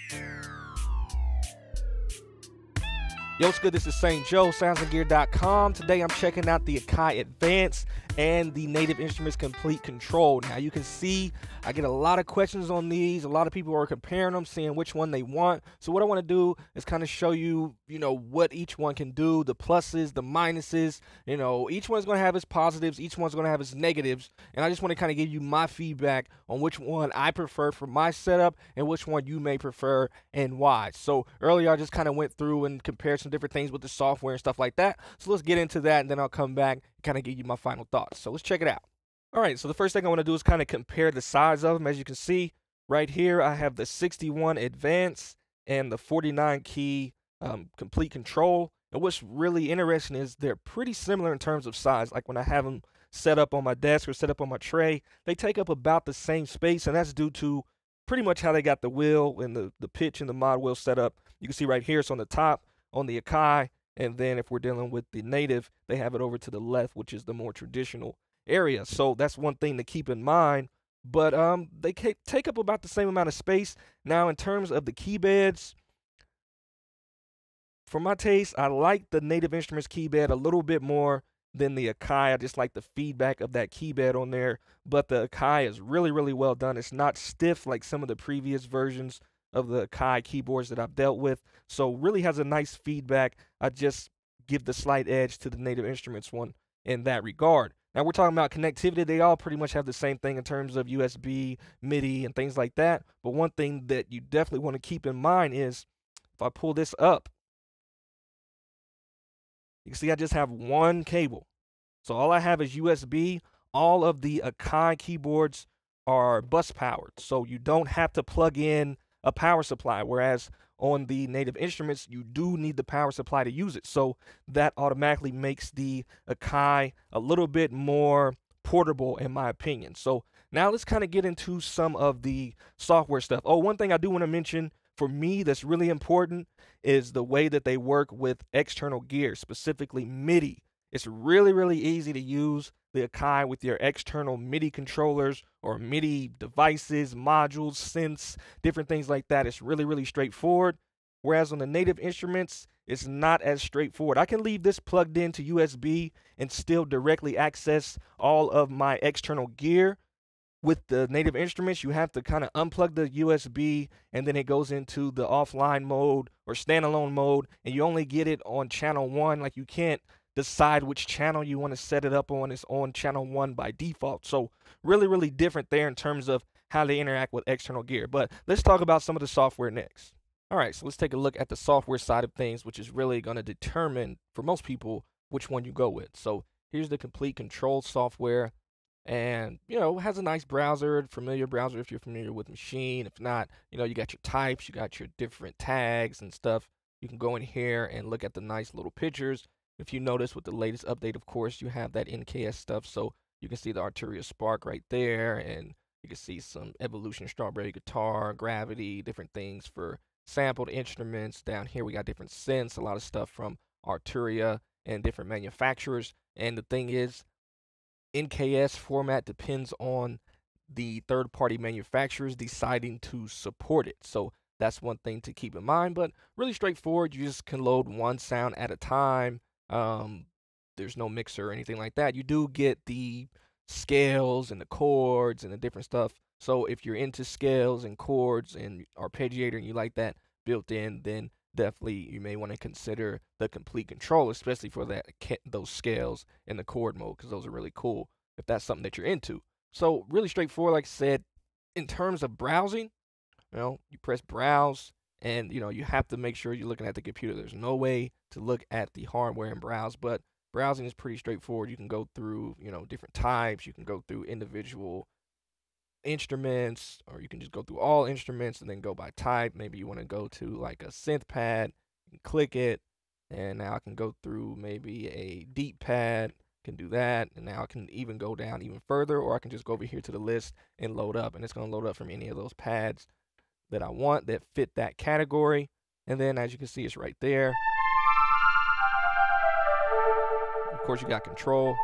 Yo, what's good? This is St. Joe, soundsandgear.com. Today I'm checking out the Akai Advance and the Native Instruments Complete Control. Now you can see I get a lot of questions on these. A lot of people are comparing them, seeing which one they want. So what I want to do is kind of show you, what each one can do, the pluses, the minuses. Each one's going to have its positives, each one's going to have its negatives. And I just want to kind of give you my feedback on which one I prefer for my setup and which one you may prefer and why. So earlier I just kind of went through and compared some different things with the software and stuff like that. So let's get into that, and then I'll come back and kind of give you my final thoughts. So let's check it out. All right, so the first thing I want to do is kind of compare the size of them. As you can see right here, I have the 61 Advance and the 49 key Complete Control. And what's really interesting is they're pretty similar in terms of size. Like when I have them set up on my desk or set up on my tray, they take up about the same space, and that's due to pretty much how they got the wheel and the pitch and the mod wheel set up. You can see right here, it's on the top on the Akai, and then if we're dealing with the Native, they have it over to the left, which is the more traditional area. So that's one thing to keep in mind. But they take up about the same amount of space. Now, in terms of the key beds, for my taste, I like the Native Instruments key bed a little bit more than the Akai. I just like the feedback of that key bed on there. But the Akai is really, really well done. It's not stiff like some of the previous versions of the Akai keyboards that I've dealt with. So really has a nice feedback. I just give the slight edge to the Native Instruments one in that regard. Now we're talking about connectivity. They all pretty much have the same thing in terms of USB, MIDI, and things like that. But one thing that you definitely want to keep in mind is if I pull this up, you can see I just have one cable. So all I have is USB. All of the Akai keyboards are bus powered. So you don't have to plug in a power supply, whereas on the Native Instruments, you do need the power supply to use it. So that automatically makes the Akai a little bit more portable, in my opinion. So now let's kind of get into some of the software stuff. Oh, one thing I do want to mention for me that's really important is the way that they work with external gear, specifically MIDI. It's really, really easy to use the Akai with your external MIDI controllers or MIDI devices, modules, synths, different things like that. It's really, really straightforward. Whereas on the Native Instruments, it's not as straightforward. I can leave this plugged into USB and still directly access all of my external gear. With the Native Instruments, you have to kind of unplug the USB, and then it goes into the offline mode or standalone mode, and you only get it on channel 1. Like, you can't decide which channel you want to set it up on. It's on channel 1 by default. So really, really different there in terms of how they interact with external gear. But let's talk about some of the software next. All right, so let's take a look at the software side of things, which is really going to determine, for most people, which one you go with. So here's the Complete Control software. And, has a nice browser, familiar browser if you're familiar with Machine. If not, you got your types, you got your different tags and stuff. You can go in here and look at the nice little pictures. If you notice with the latest update, of course, you have that NKS stuff. So you can see the Arturia Spark right there, and you can see some Evolution Strawberry Guitar, Gravity, different things for sampled instruments. Down here, we got different synths, a lot of stuff from Arturia and different manufacturers. And the thing is, NKS format depends on the third-party manufacturers deciding to support it. So that's one thing to keep in mind, but really straightforward. You just can load one sound at a time. There's no mixer or anything like that. You do get the scales and the chords and the different stuff. So if you're into scales and chords and arpeggiator and you like that built in, then definitely you may want to consider the Complete Control, especially for those scales in the chord mode, because those are really cool if that's something that you're into. So really straightforward, like I said. In terms of browsing, you press browse, and you have to make sure you're looking at the computer. There's no way to look at the hardware and browse, but browsing is pretty straightforward. You can go through different types, you can go through individual instruments, or you can just go through all instruments and then go by type. Maybe you want to go to like a synth pad, you can click it, and now I can go through maybe a deep pad, can do that, and now I can even go down even further, or I can just go over here to the list and load up, and it's going to load up from any of those pads that I want that fit that category. And then as you can see, it's right there. Of course, you got control.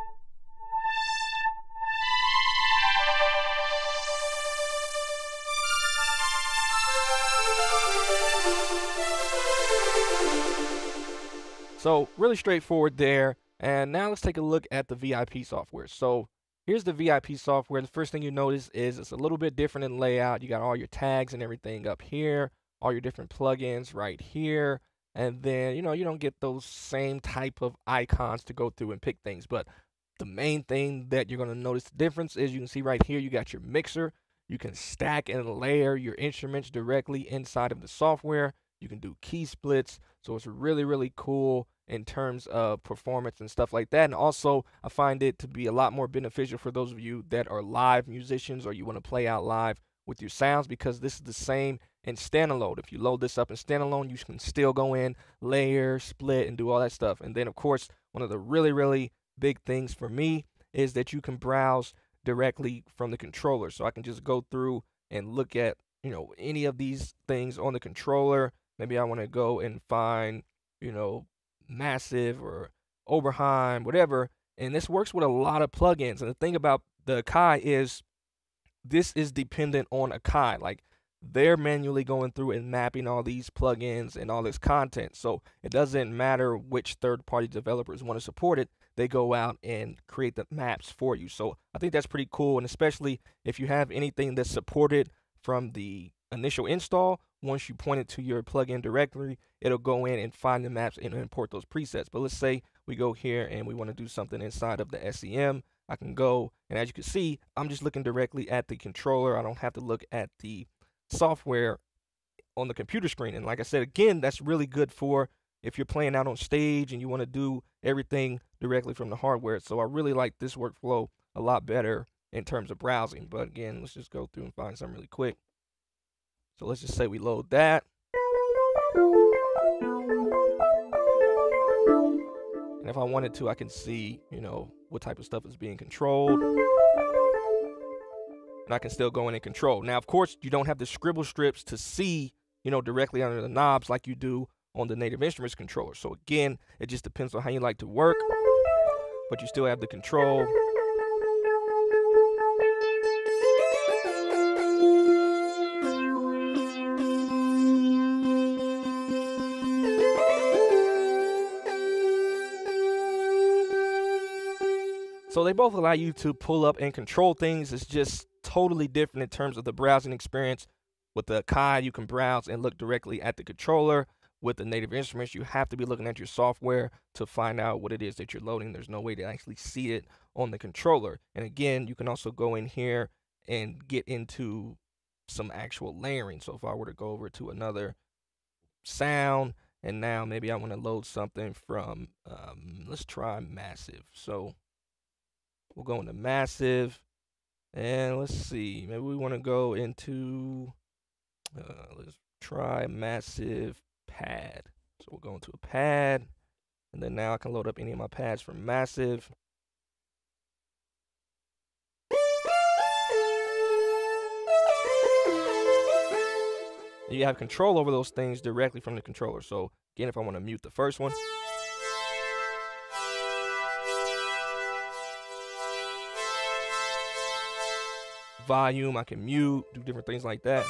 So really straightforward there. And now let's take a look at the VIP software. So here's the VIP software. The first thing you notice is it's a little bit different in layout. You got all your tags and everything up here, all your different plugins right here. And then, you don't get those same type of icons to go through and pick things. But the main thing that you're going to notice the difference is you can see right here, you got your mixer. You can stack and layer your instruments directly inside of the software. You can do key splits. So it's really, really cool in terms of performance and stuff like that. And also, I find it to be a lot more beneficial for those of you that are live musicians or you want to play out live with your sounds, because this is the same in standalone. If you load this up in standalone, you can still go in, layer, split, and do all that stuff. And then, of course, one of the really, really big things for me is that you can browse directly from the controller. So I can just go through and look at, any of these things on the controller. Maybe I want to go and find, Massive or Oberheim, whatever. And this works with a lot of plugins. And the thing about the Akai is this is dependent on Akai. Like, they're manually going through and mapping all these plugins and all this content. So it doesn't matter which third-party developers want to support it. They go out and create the maps for you. So I think that's pretty cool. And especially if you have anything that's supported from the initial install, once you point it to your plugin directory, it'll go in and find the maps and import those presets. But let's say we go here and we want to do something inside of the SEM. I can go, and as you can see, I'm just looking directly at the controller. I don't have to look at the software on the computer screen. And like I said, again, that's really good for if you're playing out on stage and you want to do everything directly from the hardware. So I really like this workflow a lot better in terms of browsing. But again, let's just go through and find something really quick. So let's just say we load that. And if I wanted to, I can see, what type of stuff is being controlled. And I can still go in and control. Now, of course, you don't have the scribble strips to see, directly under the knobs like you do on the Native Instruments controller. So again, it just depends on how you like to work, but you still have the control. So they both allow you to pull up and control things. It's just totally different in terms of the browsing experience. With the Akai, you can browse and look directly at the controller. With the Native Instruments, you have to be looking at your software to find out what it is that you're loading. There's no way to actually see it on the controller. And again, you can also go in here and get into some actual layering. So if I were to go over to another sound, and now maybe I want to load something from, let's try Massive. So we'll go into Massive, and let's see, maybe we want to go into, let's try Massive Pad. So we'll go into a pad, and then now I can load up any of my pads from Massive. You have control over those things directly from the controller. So again, if I want to mute the first one, volume, I can mute, do different things like that.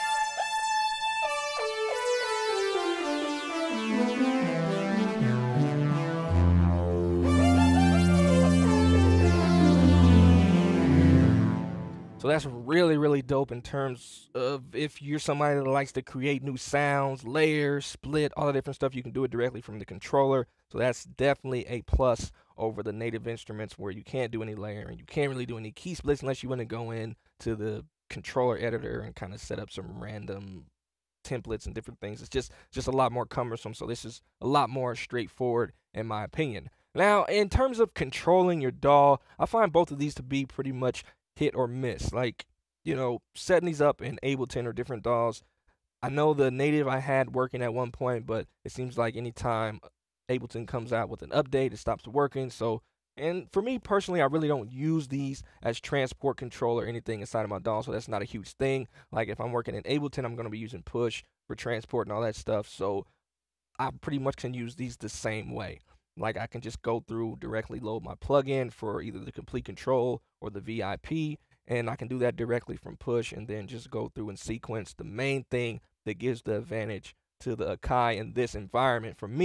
So that's really, really dope in terms of if you're somebody that likes to create new sounds, layers, split, all the different stuff, you can do it directly from the controller. So that's definitely a plus over the Native Instruments where you can't do any layering. You can't really do any key splits unless you want to go in to the controller editor and kind of set up some random templates and different things. It's just a lot more cumbersome. So this is a lot more straightforward in my opinion. Now, in terms of controlling your DAW, I find both of these to be pretty much hit or miss. Like, setting these up in Ableton or different DAWs. I know the Native I had working at one point, but it seems like anytime Ableton comes out with an update, it stops working. So, and for me personally, I really don't use these as transport control or anything inside of my DAW, so that's not a huge thing. Like if I'm working in Ableton, I'm going to be using Push for transport and all that stuff. So I pretty much can use these the same way. Like I can just go through, directly load my plugin for either the complete control or the VIP, and I can do that directly from Push and then just go through and sequence. The main thing that gives the advantage to the Akai in this environment for me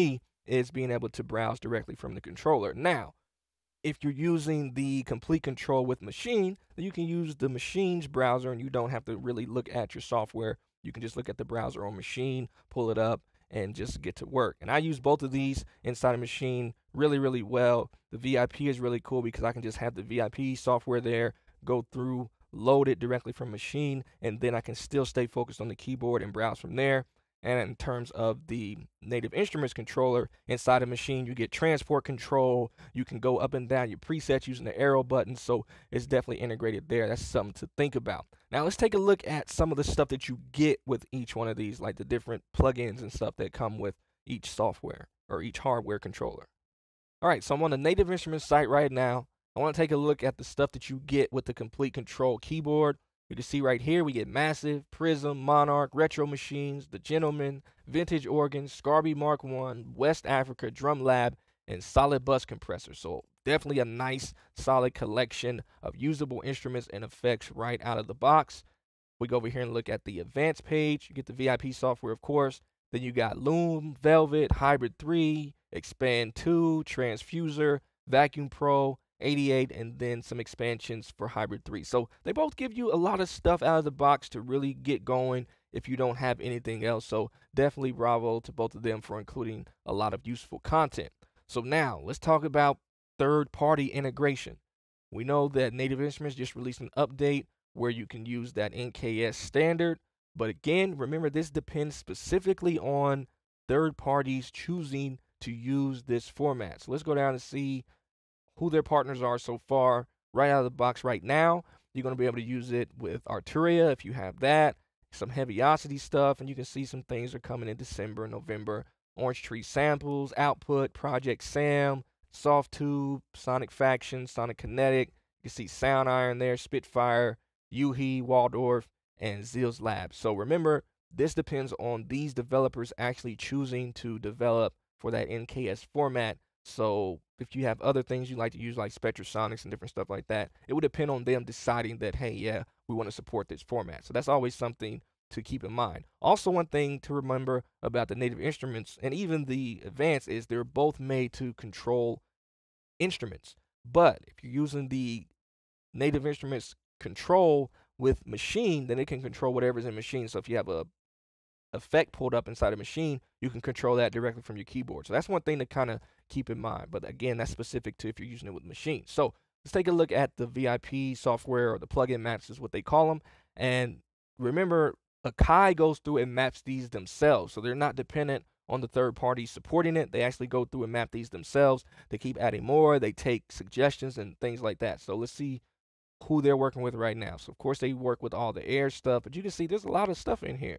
is being able to browse directly from the controller. Now, if you're using the complete control with machine, then you can use the machine's browser and you don't have to really look at your software. You can just look at the browser on machine, pull it up, and just get to work. And I use both of these inside a machine really, really well. The VIP is really cool because I can just have the VIP software there, go through, load it directly from machine, and then I can still stay focused on the keyboard and browse from there. And in terms of the Native Instruments controller inside a machine, you get transport control. You can go up and down your presets using the arrow buttons. So it's definitely integrated there. That's something to think about. Now let's take a look at some of the stuff that you get with each one of these, like the different plugins and stuff that come with each software or each hardware controller. All right, so I'm on the Native Instruments site right now. I want to take a look at the stuff that you get with the complete control keyboard. You can see right here we get Massive, Prism, Monarch, Retro Machines, The Gentleman, Vintage Organs, Scarby Mark I, West Africa, Drum Lab, and Solid Bus Compressor. So definitely a nice, solid collection of usable instruments and effects right out of the box. We go over here and look at the advanced page. You get the VIP software, of course. Then you got Loom, Velvet, Hybrid 3, Expand 2, Transfuser, Vacuum Pro, 88, and then some expansions for Hybrid 3. So they both give you a lot of stuff out of the box to really get going if you don't have anything else. So definitely bravo to both of them for including a lot of useful content. So now let's talk about third-party integration. We know that Native Instruments just released an update where you can use that NKS standard. But again, remember this depends specifically on third parties choosing to use this format. So let's go down and see who their partners are so far right out of the box right now. You're going to be able to use it with Arturia if you have that, some Heaviosity stuff, and you can see some things are coming in December and November. Orange Tree Samples, Output, Project Sam, Softtube, Sonic Faction, Sonic Kinetic. You can see Sound Iron there, Spitfire, Yuhi, Waldorf, and Zeals Labs. So remember, this depends on these developers actually choosing to develop for that NKS format. So if you have other things you like to use, like Spectrasonics and different stuff like that, it would depend on them deciding that, hey, yeah, we want to support this format. So that's always something to keep in mind. Also, one thing to remember about the Native Instruments and even the Advanced is they're both made to control instruments. But if you're using the Native Instruments control with machine, then it can control whatever's in machine. So if you have a effect pulled up inside a machine, you can control that directly from your keyboard. So that's one thing to kind of keep in mind. But again, that's specific to if you're using it with machines. So let's take a look at the VIP software, or the plugin maps is what they call them. And remember, Akai goes through and maps these themselves. So they're not dependent on the third party supporting it. They actually go through and map these themselves. They keep adding more. They take suggestions and things like that. So let's see who they're working with right now. So of course they work with all the air stuff, but you can see there's a lot of stuff in here.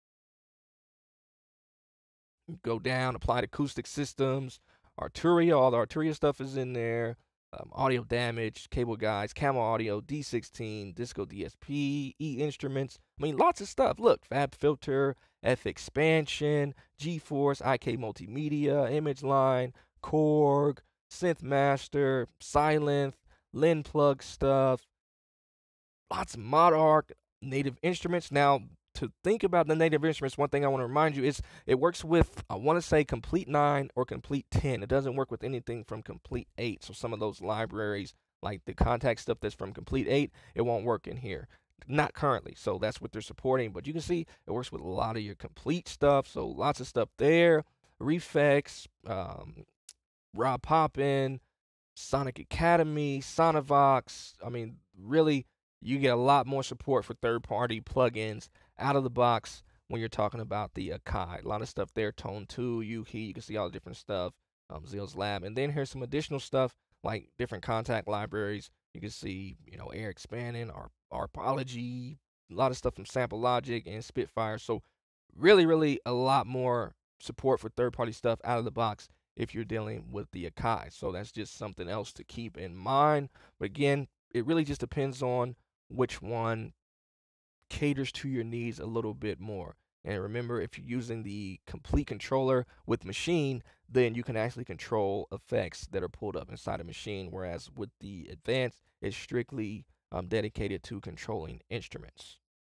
Go down, applied acoustic systems, Arturia, all the Arturia stuff is in there. Audio Damage, Cable Guides, Camel Audio, D16, Disco DSP, E Instruments. I mean, lots of stuff. Look, Fab Filter, F Expansion, GeForce, IK Multimedia, Image Line, Korg, Synth Master, Silent, Lin Plug stuff. Lots of Monarch, Native Instruments. Now, to think about the Native Instruments, one thing I want to remind you is it works with, I want to say, Complete 9 or Complete 10. It doesn't work with anything from Complete 8. So some of those libraries, like the Kontakt stuff that's from Complete 8, it won't work in here. Not currently. So that's what they're supporting. But you can see it works with a lot of your Complete stuff. So lots of stuff there. Reflex, Rob Poppin, Sonic Academy, Sonavox. I mean, really, you get a lot more support for third-party plugins out of the box when you're talking about the Akai. A lot of stuff there, Tone 2, Yuhi, you can see all the different stuff, Zeals Lab. And then here's some additional stuff like different Kontakt libraries. You can see, you know, Air Expanding, Arpology, a lot of stuff from Sample Logic and Spitfire. So really, really a lot more support for third-party stuff out of the box if you're dealing with the Akai. So that's just something else to keep in mind. But again, it really just depends on which one caters to your needs a little bit more. And remember, if you're using the complete controller with machine, then you can actually control effects that are pulled up inside a machine, whereas with the advanced, it's strictly dedicated to controlling instruments.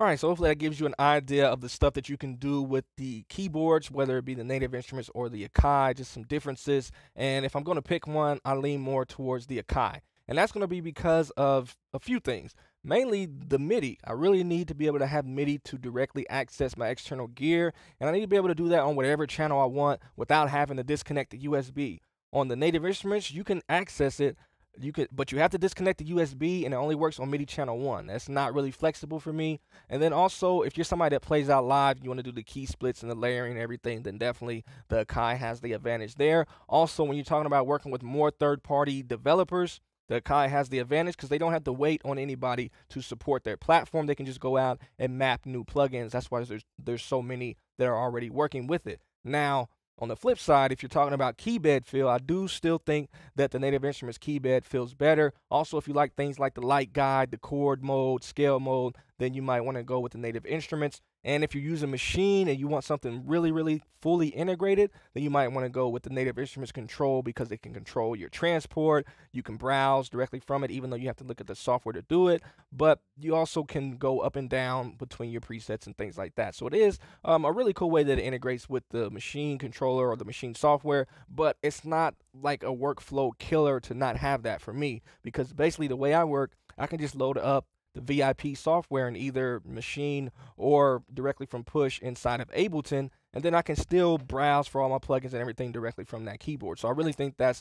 All right, so hopefully that gives you an idea of the stuff that you can do with the keyboards, whether it be the Native Instruments or the Akai, just some differences. And if I'm going to pick one, I lean more towards the Akai. And that's going to be because of a few things. Mainly the MIDI. I really need to be able to have MIDI to directly access my external gear, and I need to be able to do that on whatever channel I want without having to disconnect the USB. On the Native Instruments, you can access it, but you have to disconnect the USB, and it only works on MIDI channel 1. That's not really flexible for me. And then also, if you're somebody that plays out live, you want to do the key splits and the layering and everything, then definitely the Akai has the advantage there. Also, when you're talking about working with more third-party developers, the Akai has the advantage because they don't have to wait on anybody to support their platform. They can just go out and map new plugins. That's why there's so many that are already working with it. Now, on the flip side, if you're talking about keybed feel, I do still think that the Native Instruments keybed feels better. Also, if you like things like the light guide, the chord mode, scale mode, then you might want to go with the Native Instruments. And if you're using Maschine and you want something really, really fully integrated, then you might want to go with the Native Instruments Control because it can control your transport. You can browse directly from it, even though you have to look at the software to do it. But you also can go up and down between your presets and things like that. So it is a really cool way that it integrates with the Maschine controller or the Maschine software, but it's not like a workflow killer to not have that for me, because basically the way I work, I can just load up the VIP software in either Maschine or directly from Push inside of Ableton, and then I can still browse for all my plugins and everything directly from that keyboard. So I really think that's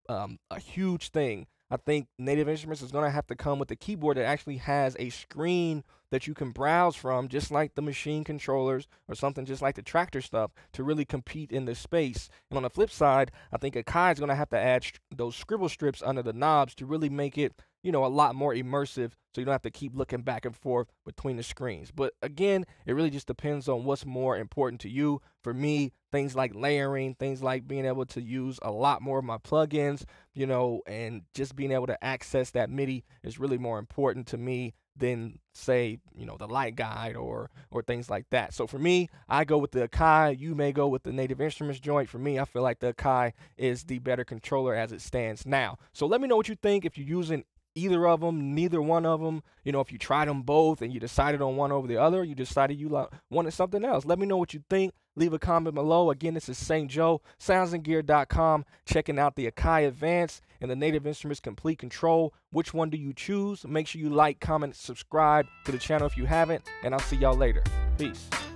a huge thing. I think Native Instruments is going to have to come with a keyboard that actually has a screen that you can browse from, just like the Maschine controllers or something just like the Traktor stuff, to really compete in this space. And on the flip side, I think Akai is going to have to add those scribble strips under the knobs to really make it, you know, a lot more immersive, so you don't have to keep looking back and forth between the screens. But again, it really just depends on what's more important to you. For me, things like layering, things like being able to use a lot more of my plugins, you know, and just being able to access that MIDI is really more important to me than, say, you know, the light guide or things like that. So for me, I go with the Akai. You may go with the Native Instruments joint. For me, I feel like the Akai is the better controller as it stands now. So let me know what you think if you're using either of them, neither one of them. You know, if you tried them both and you decided on one over the other, you decided you wanted something else. Let me know what you think. Leave a comment below. Again, this is St. Joe, soundsandgear.com, checking out the Akai Advance and the Native Instruments Complete Control. Which one do you choose? Make sure you like, comment, subscribe to the channel if you haven't, and I'll see y'all later. Peace.